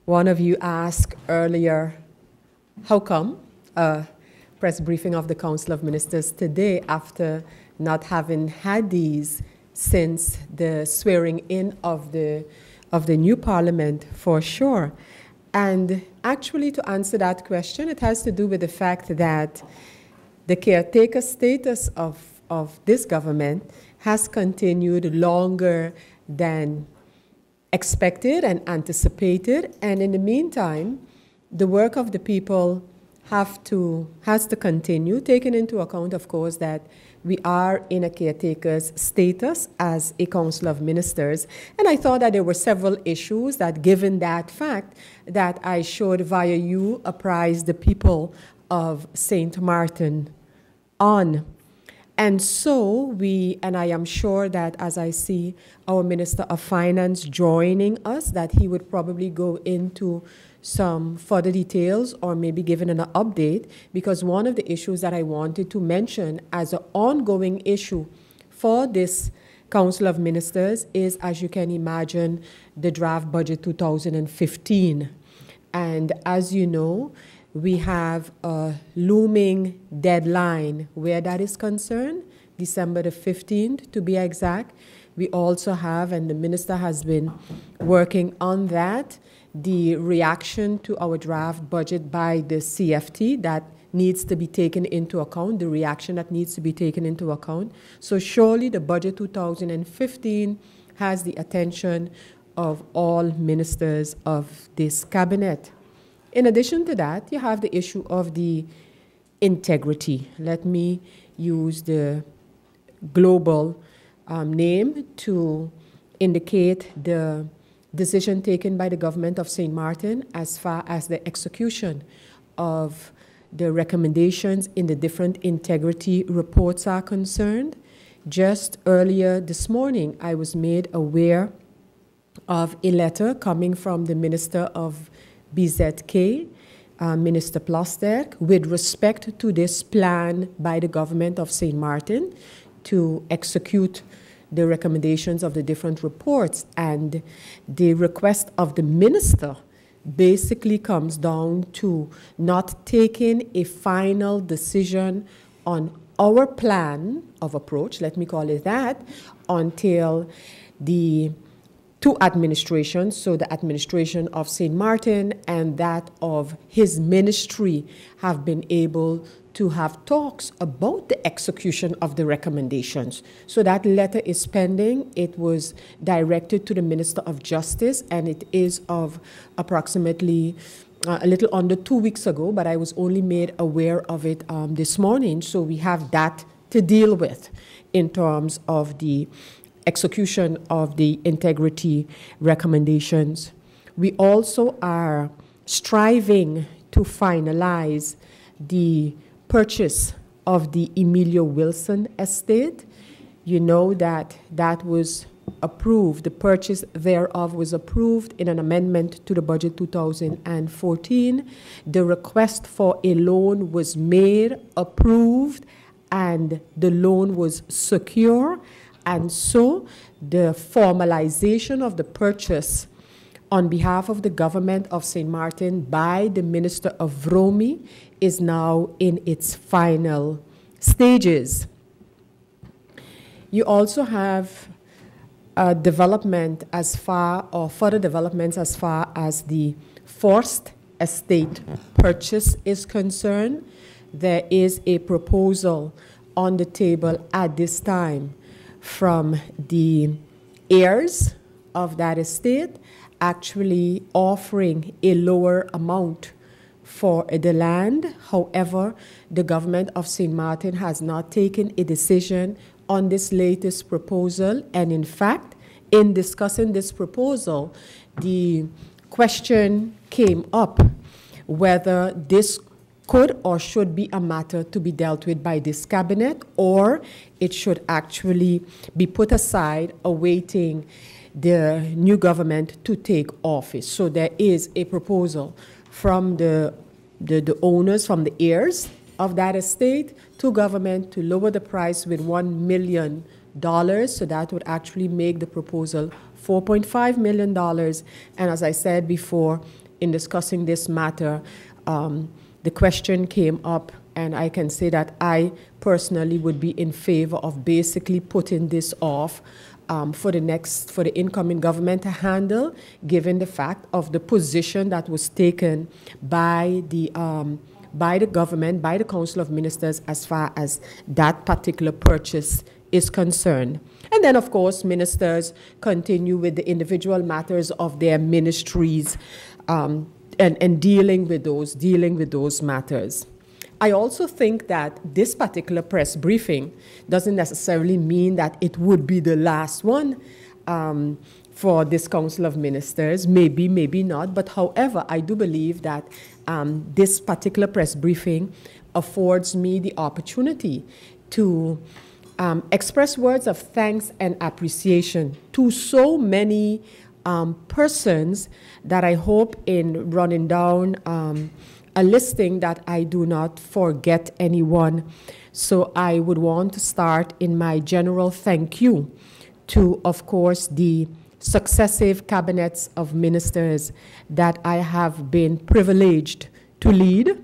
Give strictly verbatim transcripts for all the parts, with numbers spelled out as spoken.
One of you asked earlier, how come a press briefing of the Council of Ministers today after not having had these since the swearing in of the, of the new parliament, for sure. And actually, to answer that question, it has to do with the fact that the caretaker status of, of this government has continued longer than expected and anticipated, and in the meantime, the work of the people have to, has to continue, taking into account, of course, that we are in a caretaker's status as a Council of Ministers. And I thought that there were several issues that, given that fact, that I should, via you, apprise the people of Saint Martin on. And so we, and I am sure that as I see our Minister of Finance joining us, that he would probably go into some further details or maybe giving an update, because one of the issues that I wanted to mention as an ongoing issue for this Council of Ministers is, as you can imagine, the draft budget two thousand fifteen. And as you know, we have a looming deadline where that is concerned, December the fifteenth to be exact. We also have, and the minister has been working on that, the reaction to our draft budget by the C F T that needs to be taken into account, the reaction that needs to be taken into account. So surely the budget two thousand fifteen has the attention of all ministers of this cabinet. In addition to that, you have the issue of the integrity. Let me use the global um, name to indicate the decision taken by the government of Saint Martin as far as the execution of the recommendations in the different integrity reports are concerned. Just earlier this morning, I was made aware of a letter coming from the Minister of B Z K, uh, Minister Plasterk, with respect to this plan by the government of Saint Martin to execute the recommendations of the different reports. And the request of the minister basically comes down to not taking a final decision on our plan of approach, let me call it that, until the two administrations, so the administration of Saint Martin and that of his ministry, have been able to have talks about the execution of the recommendations. So that letter is pending. It was directed to the Minister of Justice, and it is of approximately uh, a little under two weeks ago, but I was only made aware of it um, this morning. So we have that to deal with in terms of the execution of the integrity recommendations. We also are striving to finalize the purchase of the Emilio Wilson estate. You know that that was approved, the purchase thereof was approved in an amendment to the budget two thousand fourteen. The request for a loan was made, approved, and the loan was secure. And so the formalization of the purchase on behalf of the government of Saint Martin by the Minister of Vromi is now in its final stages. You also have a development as far, or further developments as far as the Forst estate purchase is concerned. There is a proposal on the table at this time from the heirs of that estate, actually offering a lower amount for the land. However, the government of Saint Martin has not taken a decision on this latest proposal. And in fact, in discussing this proposal, the question came up whether this could or should be a matter to be dealt with by this cabinet, or it should actually be put aside awaiting the new government to take office. So there is a proposal from the, the, the owners, from the heirs of that estate, to government to lower the price with one million dollars. So that would actually make the proposal four point five million dollars. And as I said before, in discussing this matter, um, the question came up, and I can say that I personally would be in favor of basically putting this off um, for the next, for the incoming government to handle, given the fact of the position that was taken by the um, by the government, by the Council of Ministers, as far as that particular purchase is concerned. And then, of course, ministers continue with the individual matters of their ministries um, and, and dealing with those, dealing with those matters. I also think that this particular press briefing doesn't necessarily mean that it would be the last one um, for this Council of Ministers. Maybe, maybe not. But however, I do believe that um, this particular press briefing affords me the opportunity to um, express words of thanks and appreciation to so many um, persons that I hope in running down um, a listing that I do not forget anyone. So I would want to start in my general thank you to, of course, the successive cabinets of ministers that I have been privileged to lead,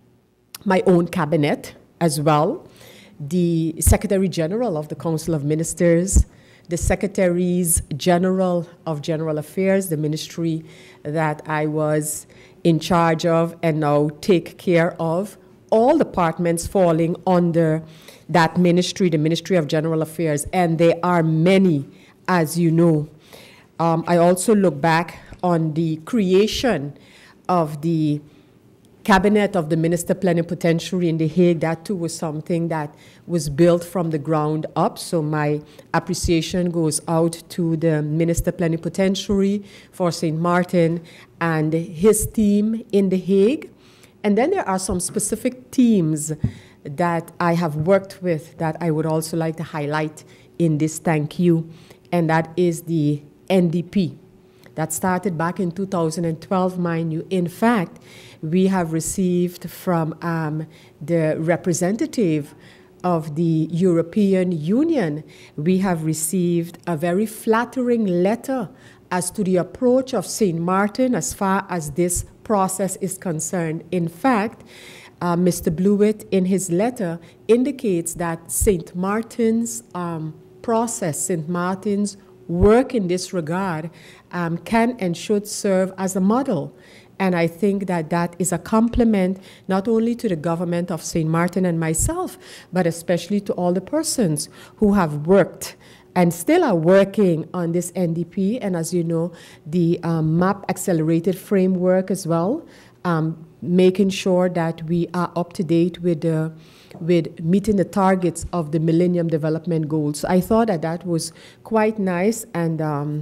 my own cabinet as well, the Secretary General of the Council of Ministers, the Secretaries General of General Affairs, the ministry that I was in charge of and now take care of, all departments falling under that ministry, the Ministry of General Affairs, and there are many, as you know. Um, I also look back on the creation of the Cabinet of the Minister Plenipotentiary in The Hague. That too was something that was built from the ground up. So my appreciation goes out to the Minister Plenipotentiary for Saint Martin and his team in The Hague. And then there are some specific teams that I have worked with that I would also like to highlight in this thank you, and that is the N D P. That started back in two thousand twelve, mind you. In fact, we have received from um, the representative of the European Union, we have received a very flattering letter as to the approach of Saint Martin as far as this process is concerned. In fact, uh, Mister Blewett, in his letter, indicates that Saint Martin's um, process, Saint Martin's work in this regard um, can and should serve as a model. And I think that that is a compliment not only to the government of Saint Martin and myself, but especially to all the persons who have worked and still are working on this N D P. And as you know, the um, MAP accelerated framework as well, um, making sure that we are up to date with the with meeting the targets of the Millennium Development Goals. I thought that that was quite nice and um,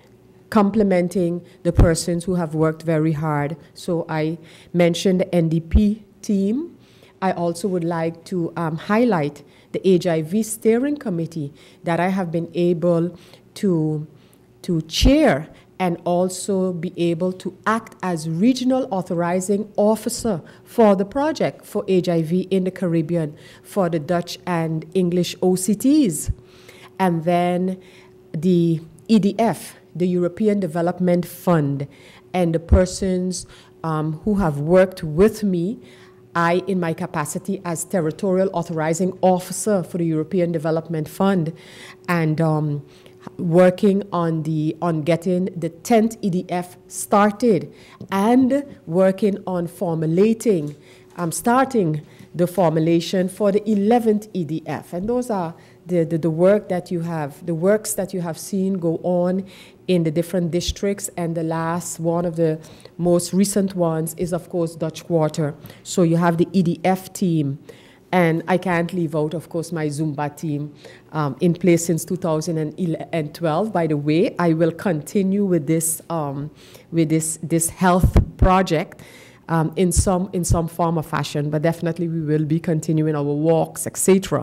complimenting the persons who have worked very hard. So I mentioned the N D P team. I also would like to um, highlight the H I V Steering Committee that I have been able to, to chair and also be able to act as regional authorizing officer for the project for H I V in the Caribbean for the Dutch and English O C Ts. And then the E D F, the European Development Fund, and the persons um, who have worked with me, I, in my capacity as territorial authorizing officer for the European Development Fund, and um, working on the on getting the tenth E D F started and working on formulating, um, starting the formulation for the eleventh E D F. And those are the, the, the work that you have, the works that you have seen go on in the different districts. And the last one of the most recent ones is, of course, Dutch Quarter. So you have the E D F team. And I can't leave out, of course, my Zumba team um, in place since two thousand twelve. By the way, I will continue with this, um, with this, this health project um, in some in some form or fashion. But definitely, we will be continuing our walks, et cetera.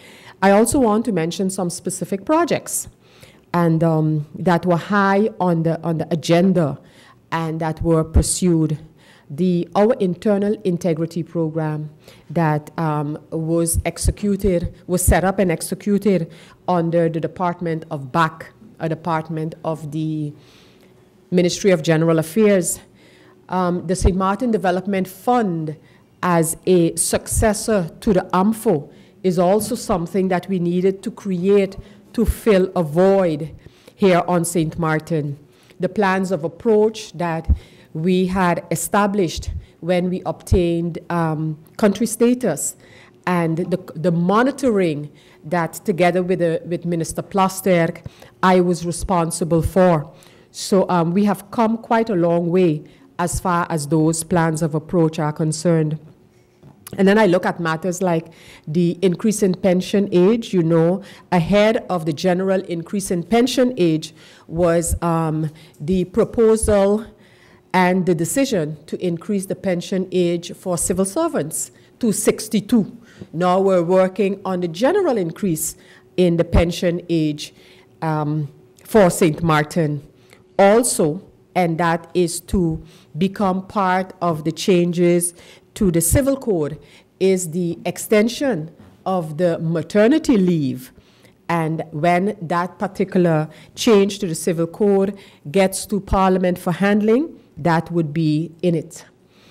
I also want to mention some specific projects, and um, that were high on the on the agenda, and that were pursued. The, our internal integrity program that um, was executed, was set up and executed under the Department of B A C, a department of the Ministry of General Affairs. um, the Saint Martin Development Fund as a successor to the A M F O is also something that we needed to create to fill a void here on Saint Martin. The plans of approach that we had established when we obtained um, country status, and the, the monitoring that together with, the, with Minister Plasterk, I was responsible for. So um, we have come quite a long way as far as those plans of approach are concerned. And then I look at matters like the increase in pension age. You know, ahead of the general increase in pension age was um, the proposal and the decision to increase the pension age for civil servants to sixty-two. Now we're working on the general increase in the pension age um, for Saint Martin also, and that is to become part of the changes to the civil code, is the extension of the maternity leave. And when that particular change to the civil code gets to Parliament for handling, that would be in it.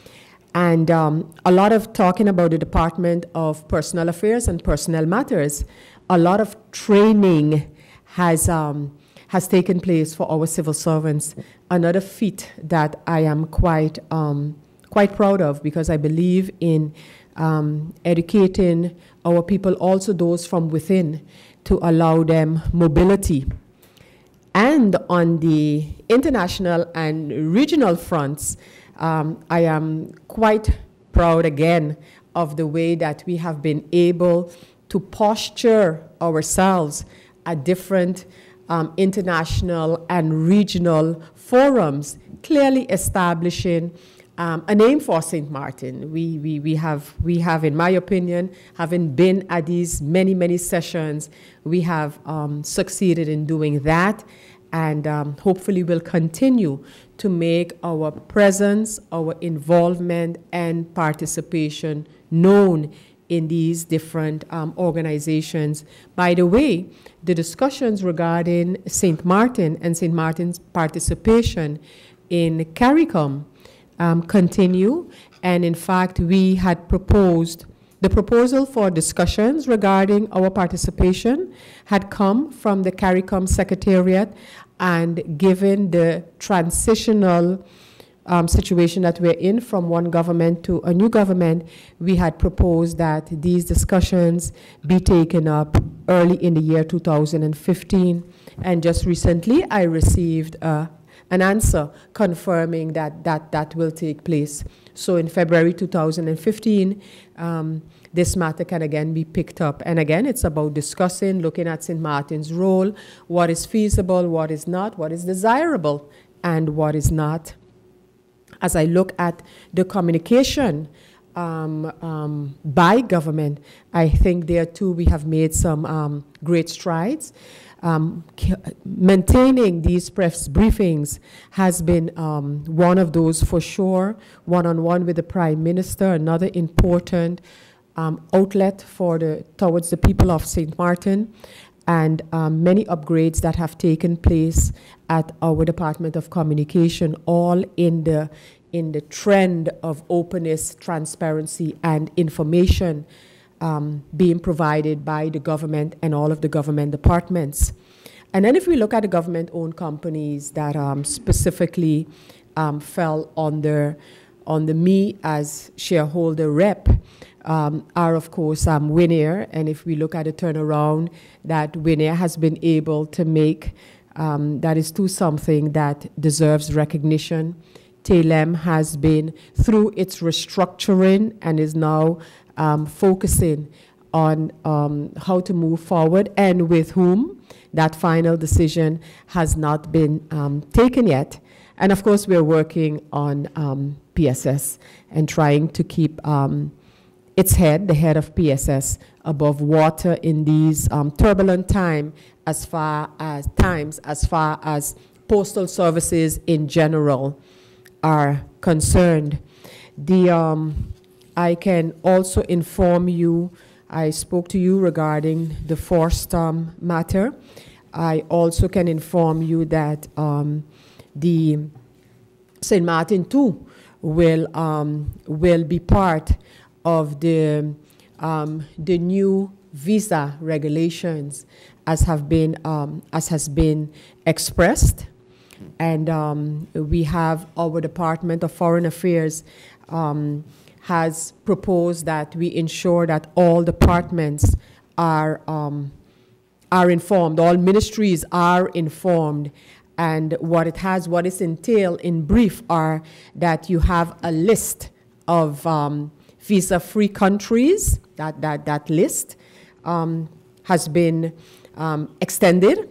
And um, a lot of talking about the Department of Personnel Affairs and Personnel Matters, a lot of training has, um, has taken place for our civil servants. Another feat that I am quite um, quite proud of, because I believe in um, educating our people, also those from within, to allow them mobility. And on the international and regional fronts, um, I am quite proud again of the way that we have been able to posture ourselves at different um, international and regional forums, clearly establishing Um, a name for Saint Martin. We, we, we, have, we have, in my opinion, having been at these many, many sessions, we have um, succeeded in doing that, and um, hopefully will continue to make our presence, our involvement, and participation known in these different um, organizations. By the way, the discussions regarding Saint Martin and Saint Martin's participation in CARICOM Um, continue, and in fact we had proposed, the proposal for discussions regarding our participation had come from the CARICOM Secretariat, and given the transitional um, situation that we're in from one government to a new government, we had proposed that these discussions be taken up early in the year two thousand fifteen, and just recently I received a an answer confirming that that, that will take place. So in February two thousand fifteen, um, this matter can again be picked up. And again, it's about discussing, looking at Saint Martin's role, what is feasible, what is not, what is desirable, and what is not. As I look at the communication um, um, by government, I think there too we have made some um, great strides. Um, maintaining these press briefings has been um, one of those for sure, one-on-one with the Prime Minister, another important um, outlet for the, towards the people of Saint Martin, and um, many upgrades that have taken place at our Department of Communication, all in the, in the trend of openness, transparency, and information Um, being provided by the government and all of the government departments. And then if we look at the government-owned companies that um, specifically um, fell under, under me as shareholder rep, um, are of course um, Winair. And if we look at the turnaround that Winair has been able to make, um, that is too something that deserves recognition. Taylem has been through its restructuring and is now Um, focusing on um, how to move forward, and with whom. That final decision has not been um, taken yet. And of course, we're working on um, P S S and trying to keep um, its head, the head of P S S, above water in these um, turbulent time as far as times, as far as postal services in general are concerned. The um, I can also inform you, I spoke to you regarding the forced um, matter. I also can inform you that um, the Saint Martin too will, um, will be part of the, um, the new visa regulations as have been, um, as has been expressed. And um, we have our Department of Foreign Affairs um, has proposed that we ensure that all departments are, um, are informed, all ministries are informed. And what it has, what is entailed in brief are that you have a list of um, visa-free countries. That, that, that list um, has been um, extended.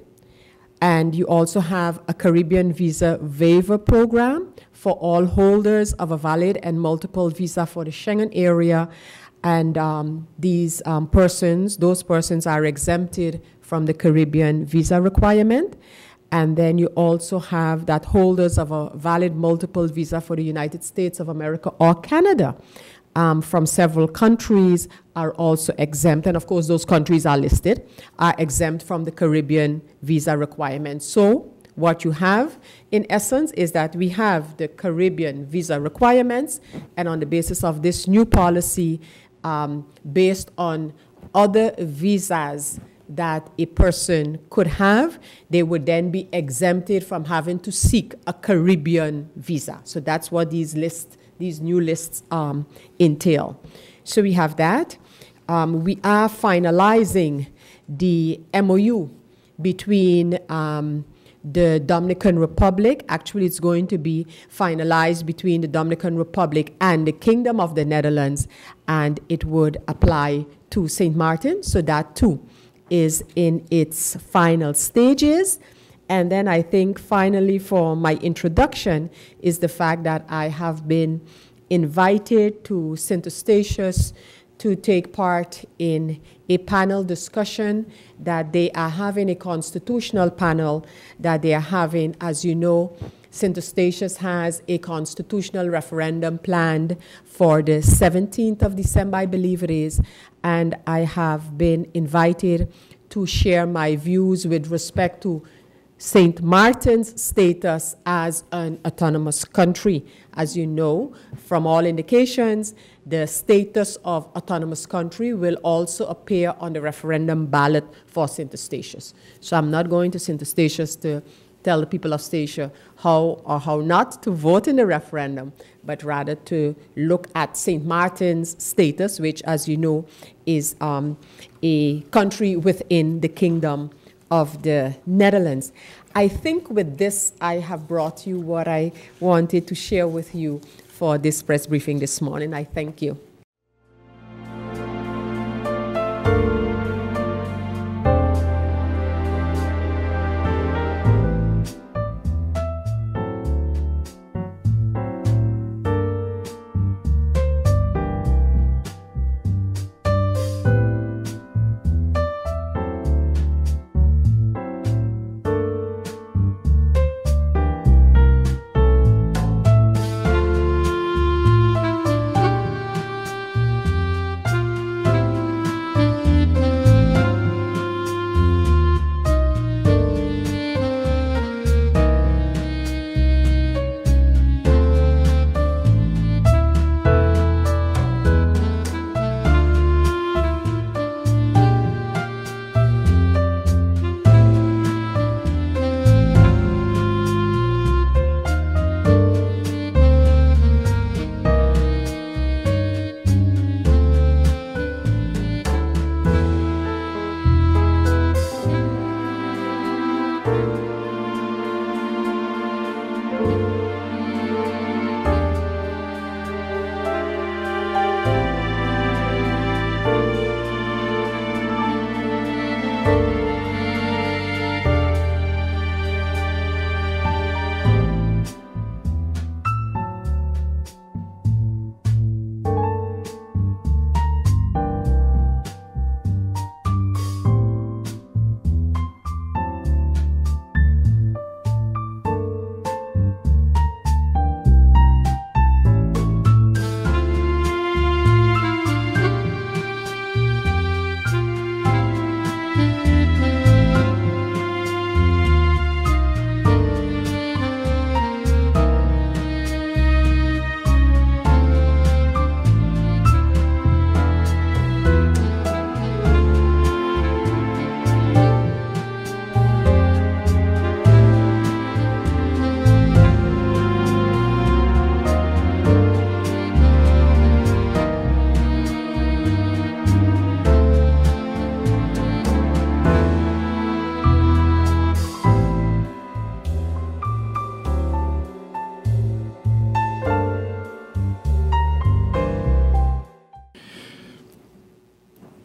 And you also have a Caribbean visa waiver program for all holders of a valid and multiple visa for the Schengen area. And um, these um, persons, those persons are exempted from the Caribbean visa requirement. And then you also have that holders of a valid multiple visa for the United States of America or Canada um, from several countries are also exempt. And of course, those countries are listed, are exempt from the Caribbean visa requirements. So what you have, in essence, is that we have the Caribbean visa requirements, and on the basis of this new policy, um, based on other visas that a person could have, they would then be exempted from having to seek a Caribbean visa. So that's what these lists, these new lists um, entail. So we have that. Um, we are finalizing the M O U between um, the Dominican Republic. Actually, it's going to be finalized between the Dominican Republic and the Kingdom of the Netherlands, and it would apply to Saint Martin. So that too is in its final stages. And then I think finally for my introduction is the fact that I have been invited to Saint Eustatius to take part in a panel discussion that they are having, a constitutional panel that they are having. As you know, Saint Eustatius has a constitutional referendum planned for the seventeenth of December, I believe it is, and I have been invited to share my views with respect to Saint Martin's status as an autonomous country. As you know, from all indications, the status of autonomous country will also appear on the referendum ballot for Saint Eustatius. So I'm not going to Saint Eustatius to tell the people of Statia how or how not to vote in the referendum, but rather to look at Saint Martin's status, which, as you know, is um, a country within the Kingdom of the Netherlands. I think with this, I have brought you what I wanted to share with you for this press briefing this morning. I thank you.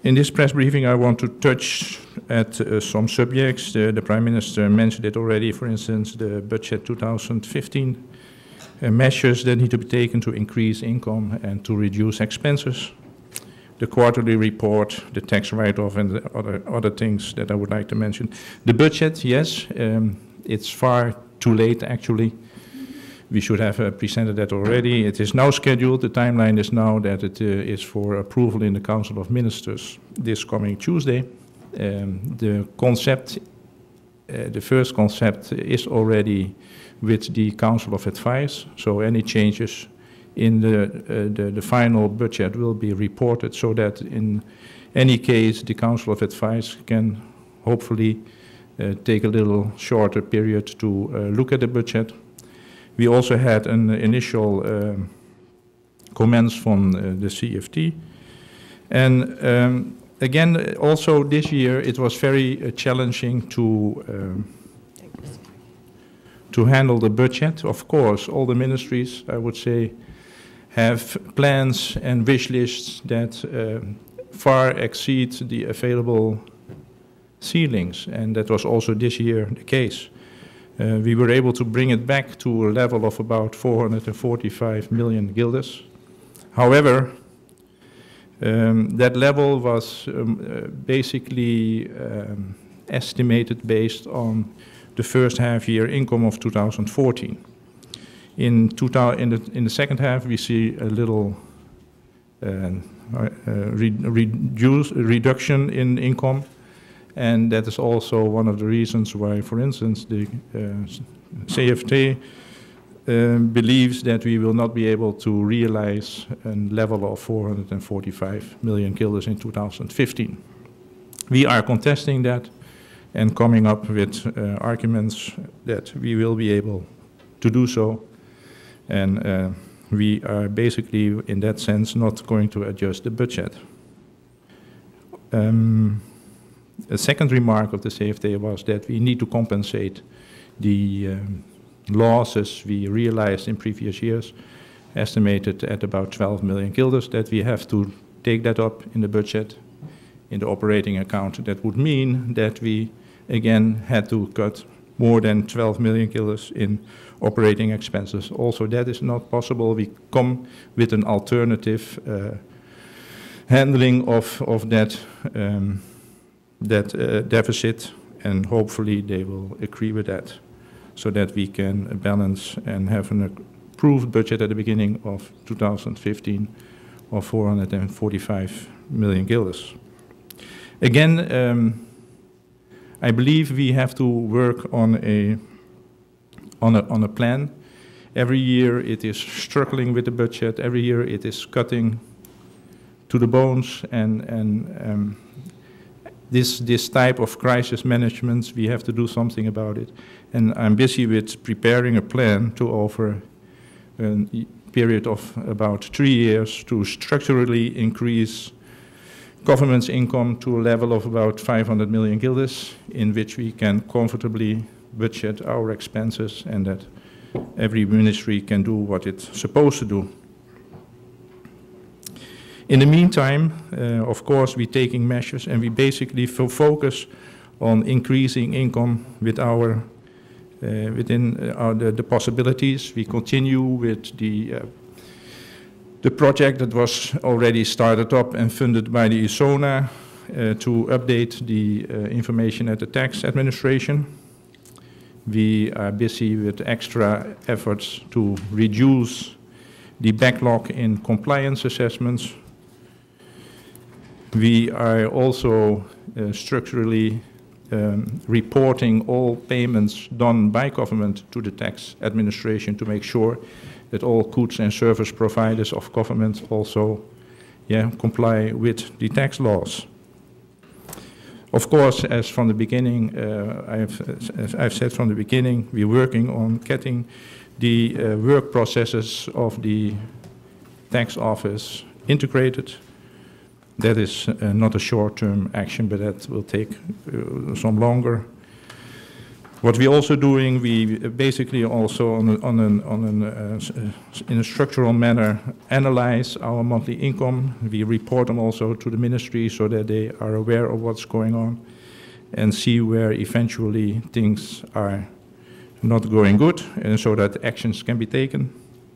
In this press briefing, I want to touch at uh, some subjects. The, the Prime Minister mentioned it already, for instance, the budget two thousand fifteen, uh, measures that need to be taken to increase income and to reduce expenses. The quarterly report, the tax write-off, and the other, other things that I would like to mention. The budget, yes, um, it's far too late, actually. We should have uh, presented that already. It is now scheduled. The timeline is now that it uh, is for approval in the Council of Ministers this coming Tuesday. Um, the concept, uh, the first concept is already with the Council of Advice, so any changes in the, uh, the, the final budget will be reported so that in any case the Council of Advice can hopefully uh, take a little shorter period to uh, look at the budget. We also had an initial um, comments from uh, the C F T. And um, again, also this year it was very uh, challenging to um, to handle the budget. Of course, all the ministries, I would say, have plans and wish lists that uh, far exceed the available ceilings, and that was also this year the case. Uh, we were able to bring it back to a level of about four hundred forty-five million guilders. However, um, that level was um, uh, basically um, estimated based on the first half year income of two thousand fourteen. In, two thousand, in, the, in the second half, we see a little uh, uh, re reduce, reduction in income, and that is also one of the reasons why, for instance, the uh, C F T uh, believes that we will not be able to realize a level of four hundred forty-five million guilders in two thousand fifteen. We are contesting that and coming up with uh, arguments that we will be able to do so. And uh, we are basically, in that sense, not going to adjust the budget. Um, a second remark of the C F T was that we need to compensate the um, losses we realized in previous years, estimated at about twelve million guilders, that we have to take that up in the budget, in the operating account. That would mean that we, again, had to cut more than twelve million guilders in operating expenses. Also, that is not possible. We come with an alternative uh, handling of, of that, um, that uh, deficit, and hopefully they will agree with that, so that we can balance and have an approved budget at the beginning of two thousand fifteen of four hundred forty-five million guilders. Again, um, I believe we have to work on a On a, on a plan. Every year it is struggling with the budget. Every year it is cutting to the bones, and, and um, this, this type of crisis management, we have to do something about it. And I'm busy with preparing a plan to over a period of about three years to structurally increase government's income to a level of about five hundred million guilders, in which we can comfortably budget our expenses, and that every ministry can do what it's supposed to do. In the meantime, uh, of course, we're taking measures, and we basically focus on increasing income with our, uh, within our, the, the possibilities. We continue with the, uh, the project that was already started up and funded by the ISONA uh, to update the uh, information at the tax administration. We are busy with extra efforts to reduce the backlog in compliance assessments. We are also uh, structurally um, reporting all payments done by government to the tax administration to make sure that all goods and service providers of government also yeah, comply with the tax laws. Of course, as from the beginning, uh, I've, as I've said from the beginning, we're working on getting the uh, work processes of the tax office integrated. That is uh, not a short-term action, but that will take uh, some longer. What we're also doing, we basically also on, a, on, an, on an, uh, in a structural manner analyze our monthly income. We report them also to the ministry so that they are aware of what's going on and see where eventually things are not going good, and so that actions can be taken.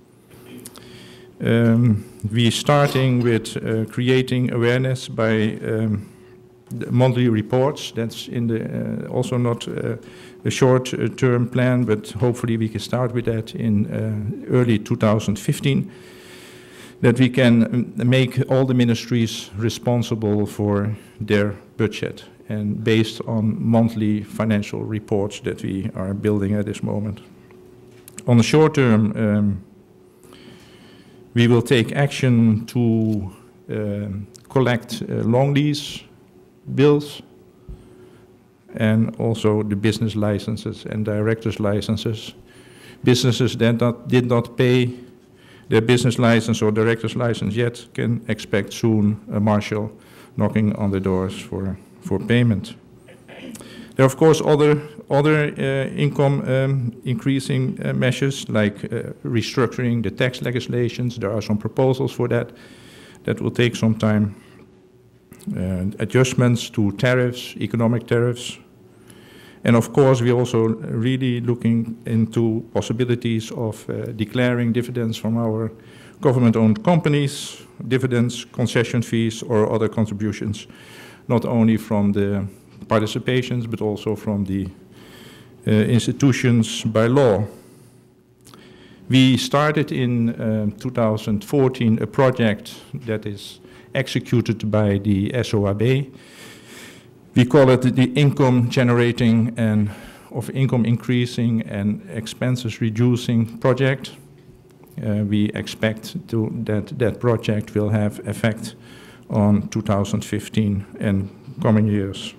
Um, we're starting with uh, creating awareness by um, the monthly reports. That's in the uh, also not uh, a short-term uh, plan, but hopefully we can start with that in uh, early two thousand fifteen. That we can make all the ministries responsible for their budget, and based on monthly financial reports that we are building at this moment. On the short term, um, we will take action to uh, collect uh, long lease bills and also the business licenses and directors' licenses. Businesses that not, did not pay their business license or director's license yet can expect soon a marshal knocking on the doors for, for payment. There are, of course, other, other uh, income um, increasing uh, measures like uh, restructuring the tax legislations. There are some proposals for that. That will take some time. Uh, adjustments to tariffs, economic tariffs. And of course, we're also really looking into possibilities of uh, declaring dividends from our government-owned companies, dividends, concession fees, or other contributions, not only from the participations, but also from the uh, institutions by law. We started in um, two thousand fourteen a project that is executed by the S O A B. We call it the income generating and of income increasing and expenses reducing project. Uh, we expect to, that that project will have effect on two thousand fifteen and coming years.